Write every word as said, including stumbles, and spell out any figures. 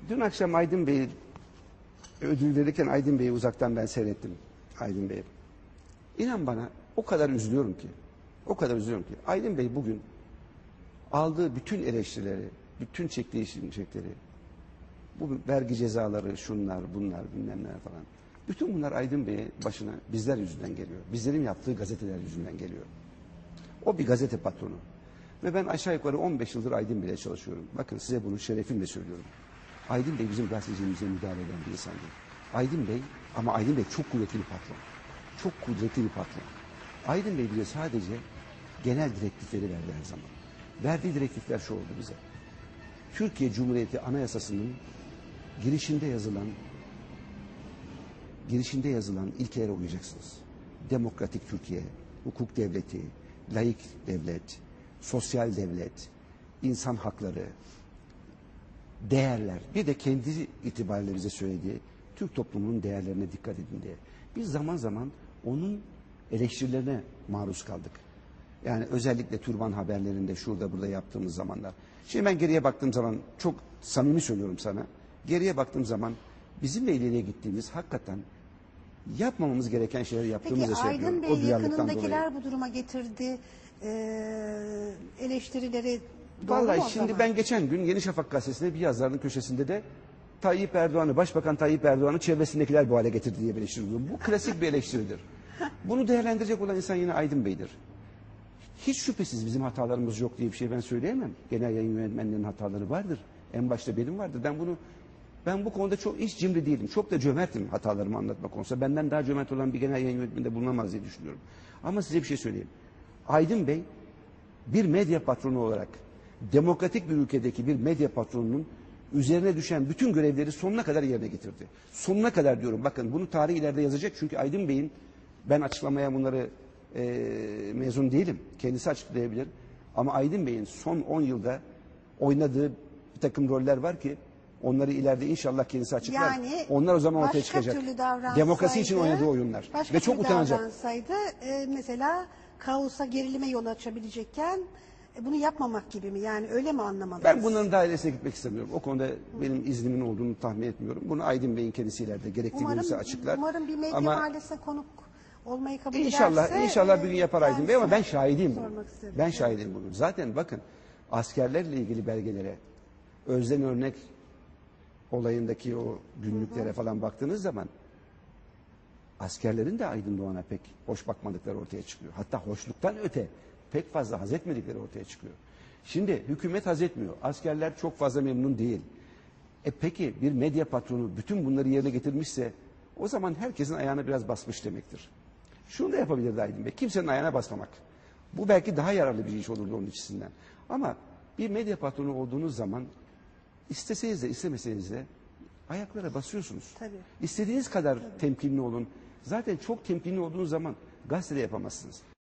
Dün akşam Aydın Bey'i ödül verirken Aydın Bey'i uzaktan ben seyrettim. Aydın Bey'i. İnan bana o kadar üzülüyorum ki. O kadar üzülüyorum ki. Aydın Bey bugün aldığı bütün eleştirileri, bütün çektiği şimşekleri, bu vergi cezaları, şunlar, bunlar, bilmem neler falan. Bütün bunlar Aydın Bey'e başına bizler yüzünden geliyor. Bizlerin yaptığı gazeteler yüzünden geliyor. O bir gazete patronu. Ve ben aşağı yukarı on beş yıldır Aydın Bey'le çalışıyorum. Bakın size bunu şerefimle söylüyorum. Aydın Bey bizim gazeteciliğimize müdahale eden bir insandı. Aydın Bey, ama Aydın Bey çok kuvvetli bir patron. Çok kudretli bir patron. Aydın Bey bize sadece genel direktifleri verdi her zaman. Verdiği direktifler şu oldu bize. Türkiye Cumhuriyeti Anayasası'nın girişinde yazılan girişinde yazılan ilkelere uyacaksınız. Demokratik Türkiye, hukuk devleti, laik devlet, sosyal devlet, insan hakları, değerler. Bir de kendi itibariyle bize söylediği Türk toplumunun değerlerine dikkat edin diye. Biz zaman zaman onun eleştirilerine maruz kaldık. Yani özellikle türban haberlerinde şurada burada yaptığımız zamanlar. Şimdi ben geriye baktığım zaman çok samimi söylüyorum sana. Geriye baktığım zaman bizimle ileriye gittiğimiz hakikaten yapmamamız gereken şeyleri yaptığımızı söylüyorum. Peki Aydın Bey yakınındakiler bu duruma getirdi e, eleştirileri doğru Vallahi mu o şimdi zaman? ben geçen gün Yeni Şafak gazetesinde bir yazarın köşesinde de Tayyip Erdoğan'ı, Başbakan Tayyip Erdoğan'ı çevresindekiler bu hale getirdi diye bir eleştiri buluyorum. Bu klasik bir eleştiridir. Bunu değerlendirecek olan insan yine Aydın Bey'dir. Hiç şüphesiz bizim hatalarımız yok diye bir şey ben söyleyemem. Genel yayın yönetmenlerinin hataları vardır. En başta benim vardır. Ben bunu ben bu konuda çok hiç cimri değilim. Çok da cömertim hatalarımı anlatma konusunda. Benden daha cömert olan bir genel yayın yönetmeninde bulunamaz diye düşünüyorum. Ama size bir şey söyleyeyim. Aydın Bey bir medya patronu olarak demokratik bir ülkedeki bir medya patronunun üzerine düşen bütün görevleri sonuna kadar yerine getirdi. Sonuna kadar diyorum. Bakın bunu tarih ileride yazacak. Çünkü Aydın Bey'in ben açıklamaya bunları e, mezun değilim. Kendisi açıklayabilir. Ama Aydın Bey'in son on yılda oynadığı bir takım roller var ki onları ileride inşallah kendisi açıklar. Yani onlar o zaman ortaya çıkacak. Demokrasi için oynadığı oyunlar. Ve çok utanacak. Davransaydı e, mesela kaosa, gerilime yol açabilecekken e, bunu yapmamak gibi mi? Yani öyle mi anlamalıyız? Ben bunların dairesine gitmek istemiyorum. O konuda benim iznimin olduğunu tahmin etmiyorum. Bunu Aydın Bey'in kendisi ileride gerektiği görürse açıklar. Umarım bir medya ama mahallesine konuk olmayı kabul inşallah, ederse. İnşallah bir gün yapar Aydın Bey ama ben şahidiyim bunu. istedim. Ben şahidiyim bunu. Zaten bakın askerlerle ilgili belgelere, Özden Örnek olayındaki o günlüklere hı hı. falan baktığınız zaman askerlerin de Aydın Doğan'a pek hoş bakmadıkları ortaya çıkıyor. Hatta hoşluktan öte pek fazla haz etmedikleri ortaya çıkıyor. Şimdi hükümet haz etmiyor. Askerler çok fazla memnun değil. E peki bir medya patronu bütün bunları yerine getirmişse o zaman herkesin ayağına biraz basmış demektir. Şunu da yapabilirdi Aydın Bey. Kimsenin ayağına basmamak. Bu belki daha yararlı bir iş olurdu onun içinden. Ama bir medya patronu olduğunuz zaman isteseniz de istemeseniz de ayaklara basıyorsunuz. Tabii. İstediğiniz kadar Tabii. temkinli olun. Zaten çok temkinli olduğunuz zaman gazetede yapamazsınız.